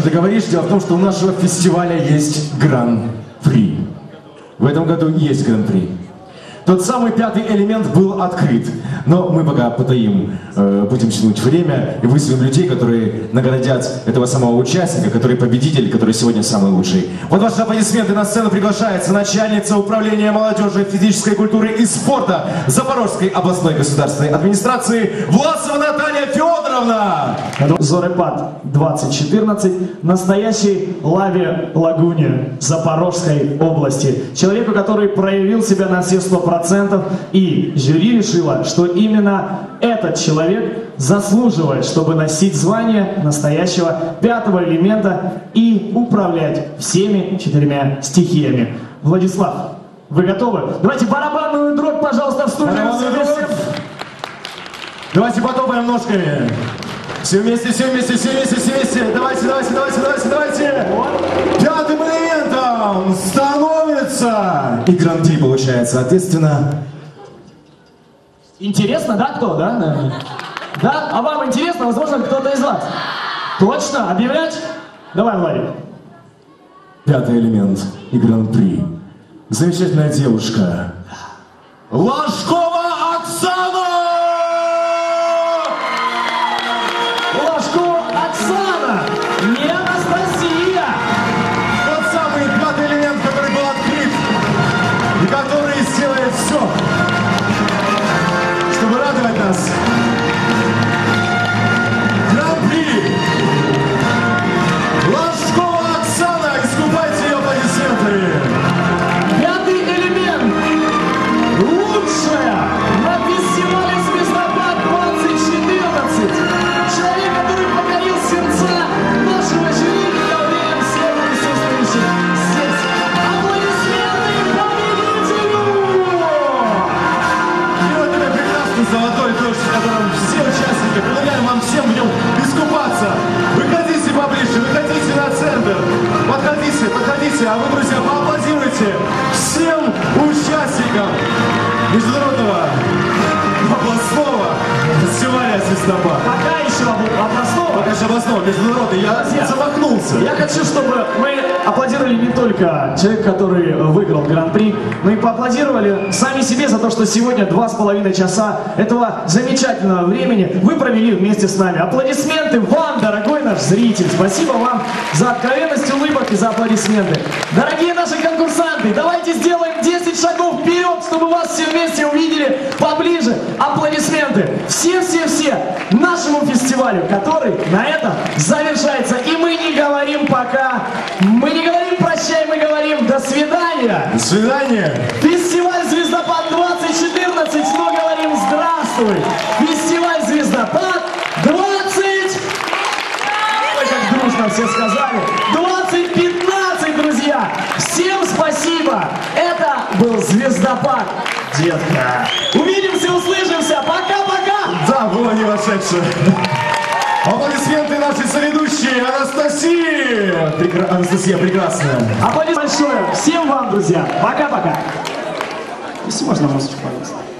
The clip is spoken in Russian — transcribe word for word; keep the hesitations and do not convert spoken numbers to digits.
Ты говоришь, дело в том, что у нашего фестиваля есть гран-при. В этом году есть гран-при. Тот самый пятый элемент был открыт, но мы пока потаим, э, будем тянуть время и вызовем людей, которые наградят этого самого участника, который победитель, который сегодня самый лучший. Вот ваши аплодисменты. На сцену приглашается начальница управления молодежи, физической культуры и спорта Запорожской областной государственной администрации Власова Наталья Федоровна. Зорепад двадцать четырнадцать, настоящий лаве лагуне Запорожской области. Человеку, который проявил себя на все сто процентов. И жюри решило, что именно этот человек заслуживает, чтобы носить звание настоящего пятого элемента и управлять всеми четырьмя стихиями. Владислав, вы готовы? Давайте барабанную дробь, пожалуйста, в студию. Давайте потопаем ножками. Все вместе, все вместе, все вместе, все вместе. Давайте, давайте, давайте, давайте, давайте. Пятым элементом становится и гран-при получает, соответственно. Интересно, да, кто, да? Да? А вам интересно? Возможно, кто-то из вас. Точно? Объявлять? Давай, Владик. Пятый элемент и гран-при. Замечательная девушка. Ложкова Оксана! Ложкова Оксана! Не Анастасия! Тот самый пятый элемент, который был открыт и который сделает все, чтобы радовать нас. Гран-при! Ложкова Оксана! Искупайте ее аплодисменты! Пятый элемент! Лучшая на фестивале «Звездопад двадцать четырнадцать». Человек, который покорил сердца нашего жюри и давлением всех присутствующих здесь. Аплодисменты победителю! И вот это прекрасный золотой дождь, в котором все участники, предлагаем вам всем в нем искупаться. Выходите поближе, выходите на центр. Подходите, подходите, а вы, друзья, поаплодируйте всем участникам международного областного фестиваля «Звездопад». Пока еще областного. Пока еще областного, международного. Я Друзья, замахнулся. Я хочу, чтобы мы аплодировали не только человеку, который выиграл гран-при, но и поаплодировали сами себе за то, что сегодня два с половиной часа этого замечательного времени вы провели вместе с нами. Аплодисменты вам, дорогой наш зритель. Спасибо вам за откровенность улыбок и за аплодисменты. Дорогие наши конкурсанты, давайте сделаем десять шагов вперед, чтобы вас все вместе увидели поближе. Аплодисменты. Все-все-все нашему фестивалю, который на этом завершается. И мы не говорим пока, мы не говорим прощай, мы говорим до свидания. До свидания. Фестиваль «Звездопад двадцать четырнадцать», но говорим здравствуй. Фестиваль «Звездопад двадцать». Ой, как дружно все сказали. двадцать пятнадцать, друзья. Всем спасибо. Это был «Звездопад», детка. Увидимся, услышимся. Пока-пока. Да, было не вошедшее. Аплодисменты нашей соведущей Анастасии! Прекра... Анастасия прекрасная. Аплодисменты большое всем вам, друзья. Пока-пока. Если можно, музычку, пожалуйста.